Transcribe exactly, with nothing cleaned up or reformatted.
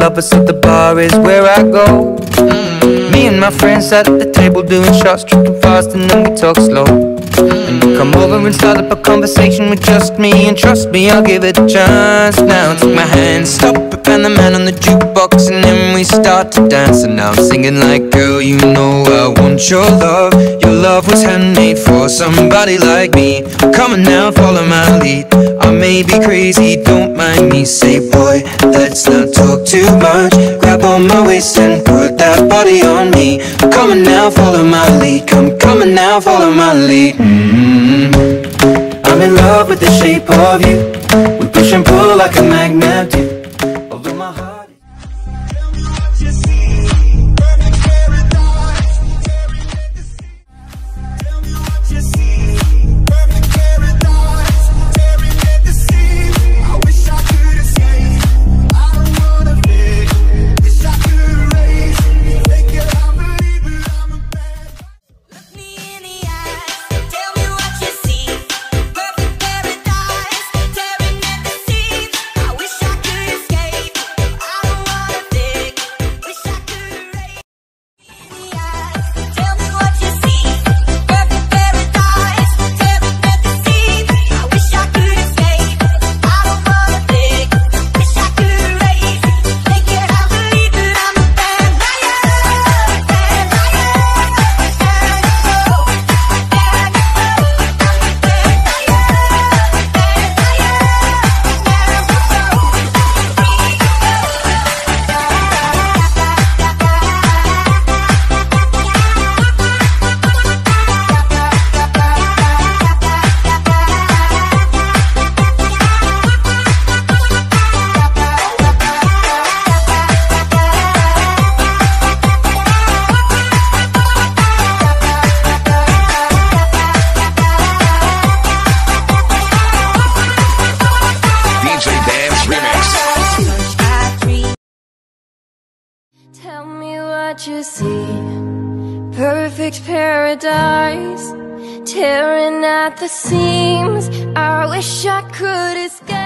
lovers, so the bar is where I go. mm. Me and my friends at the table doing shots, tripping fast, and then we talk slow. And you come over and start up a conversation with just me, and trust me, I'll give it a chance. Now take my hand, stop it, and the man on the jukebox, and then we start to dance. And now I'm singing like, girl, you know I want your love. Your love was handmade for somebody like me. Come on now, follow my lead. I may be crazy, don't mind me. Say, boy, let's not talk too much. Grab on my waist and put that body on me. Come on now, follow my lead. Come, come on now, follow my lead. mm-hmm. I'm in love with the shape of you. We push and pull like a magnet do. Although my heart is... Tell me what you see. Perfect paradise. Tell me what you see. Perfect paradise. Tearing at the seams. I wish I could escape. I don't wanna fake. Wish I could erase. Think that I believe, but I'm a bad. Look me in the eyes. Tell me what you see. Perfect paradise. Tearing at the seams. I wish I could escape. I don't wanna fake. Wish I could erase. In the eyes. Tell me what you see. Perfect paradise. Tearing at the seams. I wish I could escape. I don't wanna fake. Wish I could erase. Think that I believe, but I'm a bad liar. Bad D J Dance Remix. Tell me what you see. Perfect paradise. Tearing at the seams. I wish I could escape.